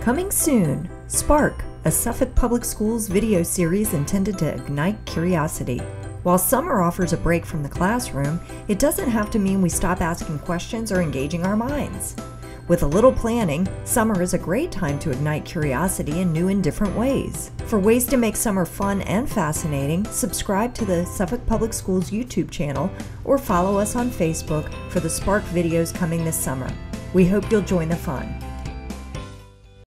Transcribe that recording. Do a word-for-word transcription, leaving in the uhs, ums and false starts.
Coming soon, Spark, a Suffolk Public Schools video series intended to ignite curiosity. While summer offers a break from the classroom, it doesn't have to mean we stop asking questions or engaging our minds. With a little planning, summer is a great time to ignite curiosity in new and different ways. For ways to make summer fun and fascinating, subscribe to the Suffolk Public Schools YouTube channel or follow us on Facebook for the Spark videos coming this summer. We hope you'll join the fun.